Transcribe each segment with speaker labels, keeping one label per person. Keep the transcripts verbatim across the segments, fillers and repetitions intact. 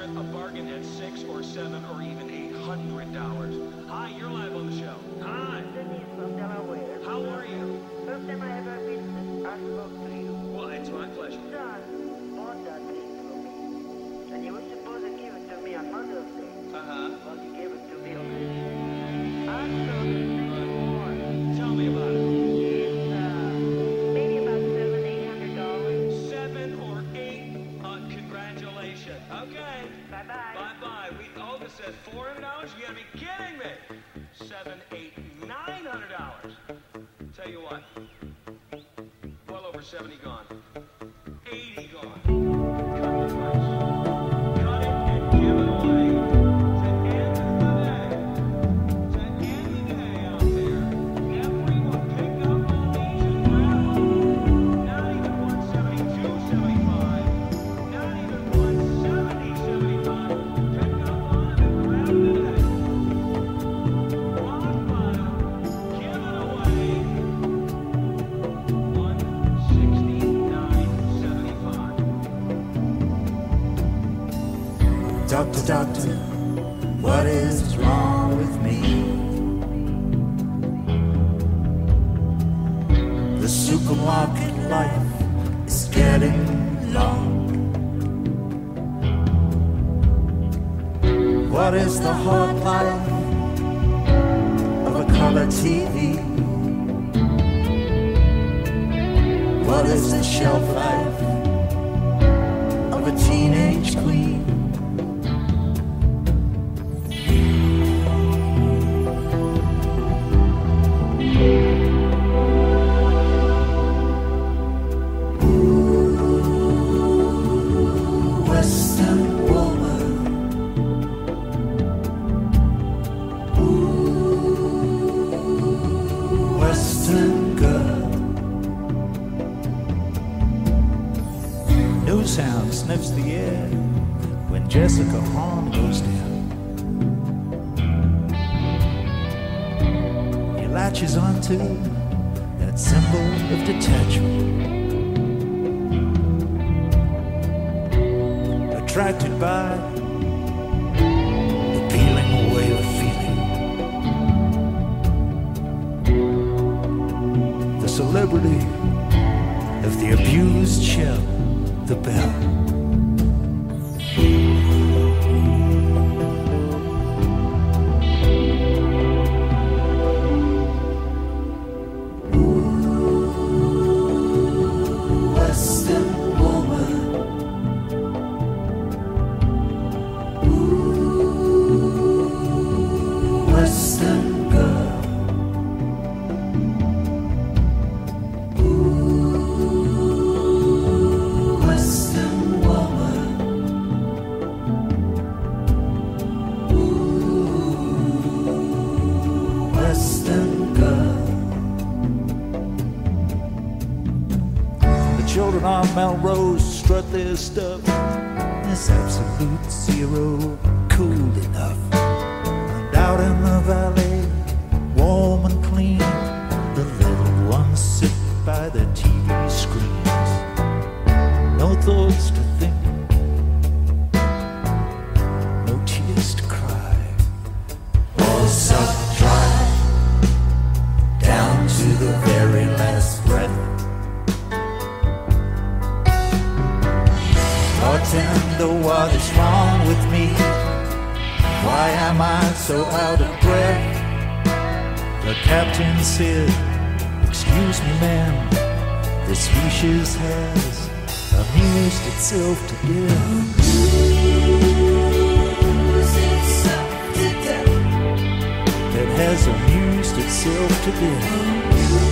Speaker 1: it a bargain at six or seven or even eight hundred dollars. Hi, you're live on the show. Hi.
Speaker 2: Denise from Delaware.
Speaker 1: How are you?
Speaker 2: First time I ever visited, I spoke to you.
Speaker 1: Well, it's my pleasure.
Speaker 2: Son bought that ring for me. And you were supposed to give it to me on Mother's Day.
Speaker 1: Uh-huh.
Speaker 2: Well, you gave it to me already. I saw this thing more.
Speaker 1: Tell me about it.
Speaker 2: It's, uh, maybe about seven, eight hundred dollars.
Speaker 1: Seven or eight. Uh, congratulations. Okay.
Speaker 2: Bye-bye.
Speaker 1: Bye-bye. We, oh, this says four hundred dollars? You gotta be kidding me. Seven, eight, nine hundred dollars. Tell you what. Well over seventy gone. eighty gone. Cut the price. Cut it and give it away. To end the day. To end the day out there. Everyone pick up on these and grab them. Not even one seventy-two seventy-five. Not even one seventy seventy-five. Pick up on them and grab them today. Rock bottom. Give it away. one sixty-nine seventy-five.
Speaker 3: Doctor, doctor, what is wrong with me? The supermarket life is getting long. What is the hard life of a color T V? What is the shelf life of a teenage queen? Western woman, Western girl. News hound sniffs the air when Jessica Hahn goes down. He latches onto that symbol of detachment, attracted by the peeling away of feeling. The celebrity of the abused shell, the bell. Western woman, Western girl. Western woman, Western girl. The children on Melrose strut their stuff. It's absolute zero, cool enough. And out in the valley, warm and clean, the little ones sit by their T V screens. No thoughts to think, no tears to cry. All sucked dry, down to the very last breath. Bartender, what is wrong with me? Why am I so out of breath? The captain said, excuse me ma'am, the species has amused itself to death. It has amused itself to death.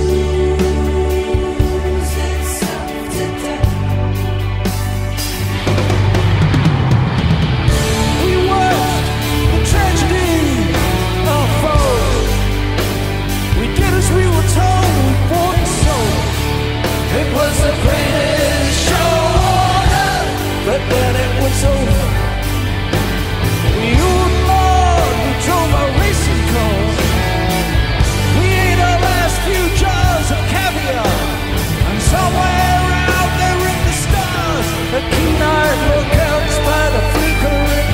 Speaker 3: It was the greatest show on earth, but then it was over. We outlawed, we drove a racing car. We ate our last few jars of caviar, and somewhere out there in the stars, a keen-eyed lookouts by the flickering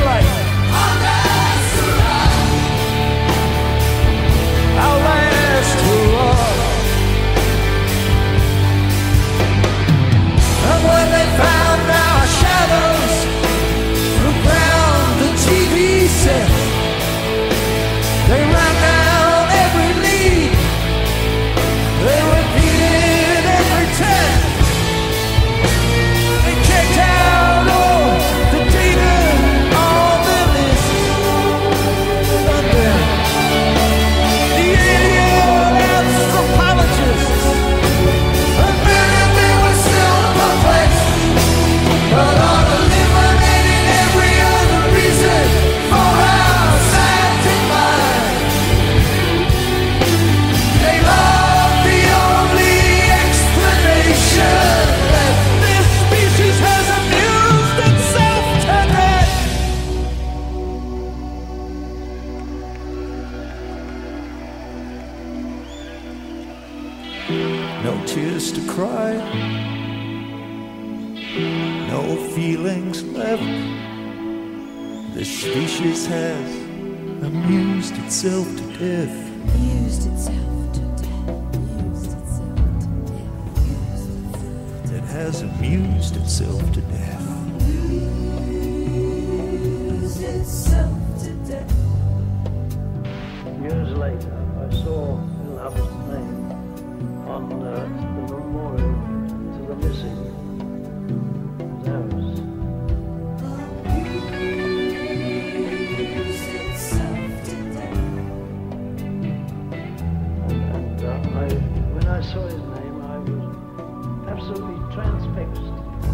Speaker 3: used to cry. No feelings left. This species has amused itself to death.
Speaker 4: Amused itself to death. Amused itself to death.
Speaker 3: It has amused itself to death.
Speaker 4: Amused itself to death.
Speaker 5: Years later, I saw Love's name on uh, the memorial to the missing. That was and uh, I, when I saw his name, I was absolutely transfixed.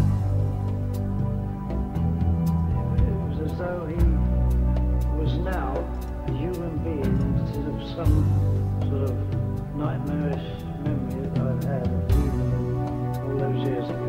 Speaker 5: It was as though he was now a human being instead of some sort of nightmarish memory that I've had of meeting him all those years ago.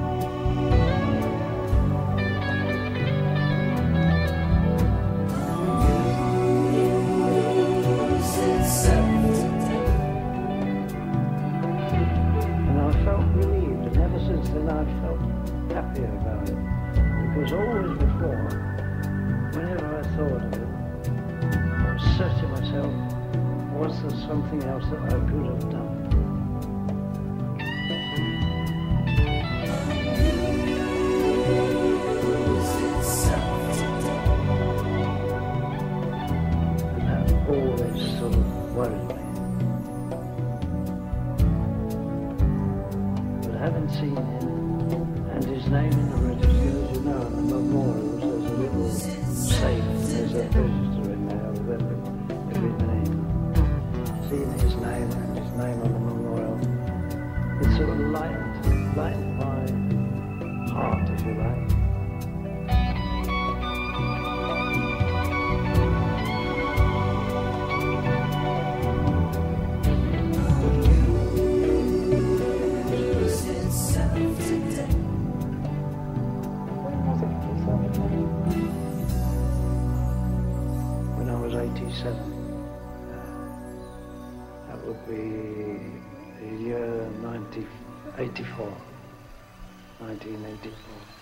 Speaker 5: And I felt relieved, and ever since then I've felt happier about it. Because always before, whenever I thought of it, I was searching myself, was there something else that I could have done? And that always sort of worried me. But having seen him and his name in the register, as you know, in the memorials, there's a little safe, there's a register in there with every, every name. Seeing his name and his name on the memorial, it sort of lightened, lightened my heart, if you like. When I was eighty-seven. That would be the year nineteen eighty-four. nineteen eighty-four.